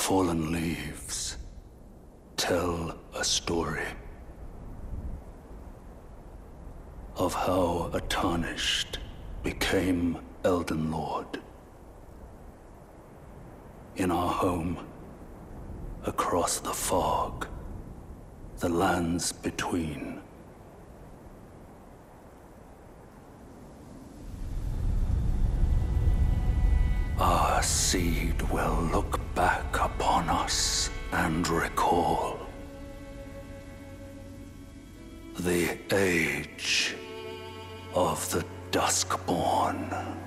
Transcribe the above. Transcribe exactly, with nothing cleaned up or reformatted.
fallen leaves tell a story of how a tarnished became Elden Lord. In our home, across the fog, the lands between. Our seed will look back upon us and recall the age of the Duskborn.